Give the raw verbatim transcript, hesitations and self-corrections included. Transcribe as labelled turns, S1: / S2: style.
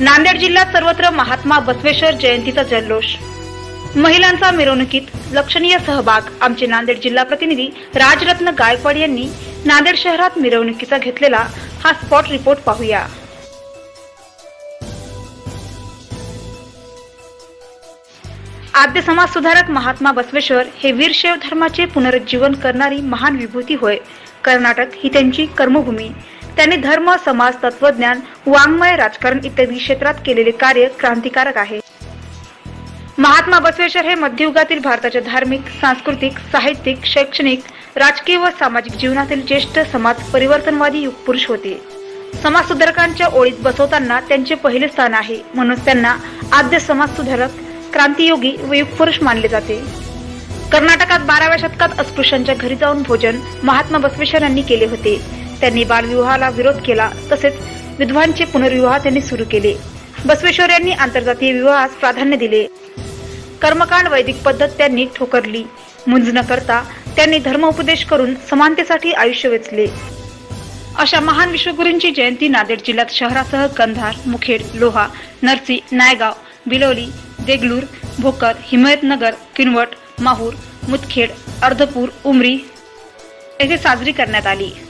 S1: नांदेड जिल्ह्यात सर्वत्र महात्मा बसवेश्वर जयंतीचा जल्लोष, महिलांचा मिरवणुकीत लक्षणीय सहभाग। आमचे नांदेड जिल्हा प्रतिनिधी राजरत्न गायकवाड यांनी नांदेड शहरात मिरवणुकीचा घेतलेला हा स्पॉट रिपोर्ट पाहूया। आद्य समाज सुधारक महात्मा बसवेश्वर हे वीरशैव धर्माचे पुनरुज्जीवन करणारी महान विभूती होय। कर्नाटक ही त्यांची कर्मभूमी। त्यांनी धर्म, समाज, तत्वज्ञान, वाङ्मय, राजकारण इत्यादी क्षेत्रात केलेले कार्य क्रांतिकारक आहे। महात्मा बसवेश्वर हे मध्ययुगातील भारताच्या धार्मिक, सांस्कृतिक, साहित्यिक, शैक्षणिक, राजकीय व सामाजिक जीवनातील ज्येष्ठ समाज परिवर्तनवादी युगपुरुष होते। समाज सुधारकांच्या ओळीत बसवताना त्यांचे पहिले स्थान आहे, म्हणून त्यांना आद्य समाज सुधारक, क्रांतियोगी व युगपुरुष मानले जाते। कर्नाटकात बाराव्या शतकात अस्पृश्यांच्या घरी जाऊन भोजन महात्मा बसवेश्वर यांनी केले होते। त्यांनी बालविवाहाला विरोध केला, तसेच विधवांचे पुनर्विवाह त्यांनी सुरू केले। बसवेश्वर यांनी आंतरजातीय विवाहास प्राधान्य दिले। कर्मकांड वैदिक पद्धत त्यांनी ठोकरली। मुंज न करता त्यांनी धर्मोपदेश करून समानतेसाठी आयुष्य वेचले। अशा महान विश्वगुरूंची जयंती नांदेड जिल्ह्यात शहरासह कंधार, मुखेड, लोहा, नरसी, नायगाव, बिलोली, देगलूर, भोकर, हिमायतनगर, किनवट, माहूर, मुदखेड, अर्धपूर, उमरी येथे साजरी करण्यात आली।